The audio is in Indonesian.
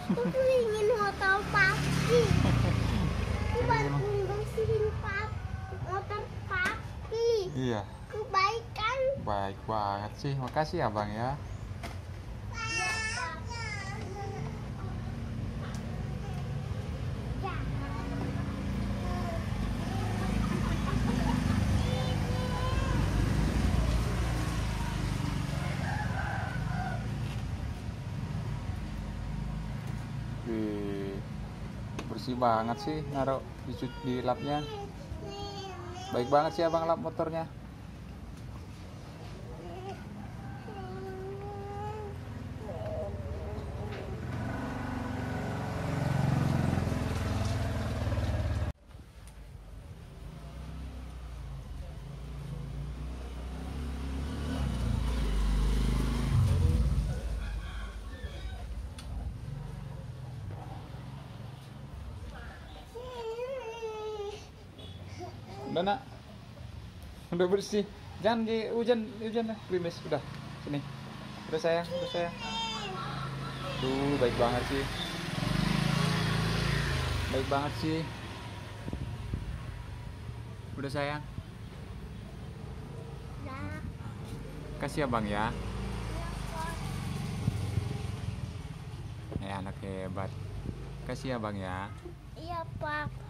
Aku ingin motor papi. Aku bantu bersihin motor papi. Iya. Kebaikan. Baik banget sih. Makasih ya Bang ya. Iya, Pak. Ya. Wih, bersih banget sih naruh di lapnya. Baik banget sih Abang lap motornya. Udah nak, udah bersih. Jangan di hujan, hujan lah, gerimis. Udah, sini. Udah sayang, udah sayang. Tuh, baik banget sih. Baik banget sih. Udah sayang. Ya. Kasih ya Bang ya. Anak hebat. Kasih ya Bang ya. Iya, Pak.